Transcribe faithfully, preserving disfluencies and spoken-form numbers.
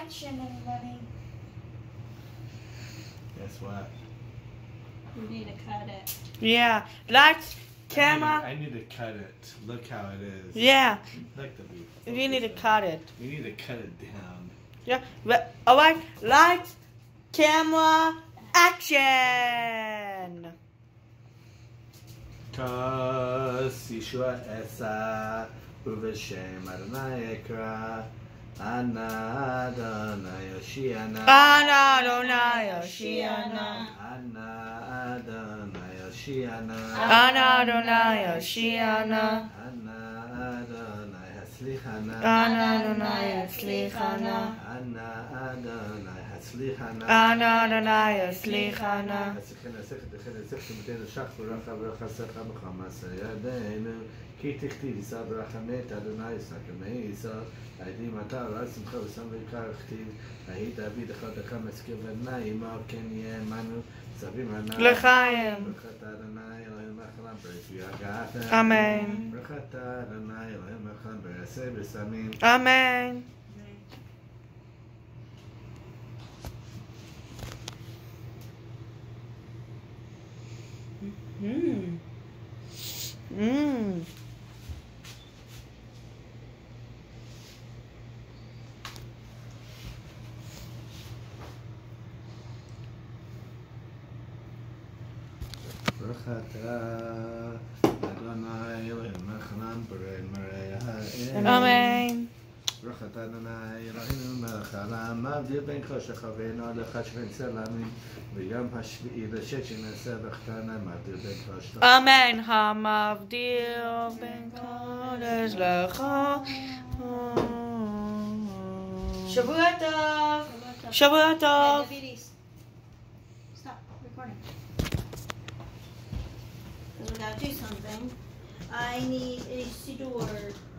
action, everybody. Guess what? We need to cut it. Yeah. Lights, camera. I need, to, I need to cut it. Look how it is. Yeah. Look at me. We need to cut it. We need to cut it down. Yeah. Alright. Lights, camera, action. Cause Yeshua Esa Uveshem Adonai Ekra Ana Adonai Yoshiana Ana Adonai Yoshiana. Ana Adonai Yoshiana Ana Adonai Yoshiana. Ana Adonai Haslichana Ana Adonai Yaslichana. Ana Adonai Haslichana Ana Adonai Yaslichana. כי תכתיב יישא ברחמת אדוני ישא כמיישא הידי מטה רע שמחה ושם ויקר הכתיב ההיא דוד אחד דקה מזכיר ואדוני אמר כן יהיה עמנו סבים ענה לחיים. ברכת אדוני אלוהים מחלם ברית ויגעת אמן. ברכת אדוני אלוהים מחלם ברעשה וסמים Amen. Mm. Mm. ברכת אדוני אלוהים מחלם ברית מראה Amen. ברכת אדוני אלוהינו מלך העולם מבדיל בין כל שכבנו לאחד שבין צלמים ויום השביעי לשש שנעשה בחתנה מבדיל בין כל שלושה Amen. המבדיל בין קודש לחול. שבוע טוב. שבוע טוב. Hey, Davidis. Stop recording. Because we gotta do something. I need a siddur.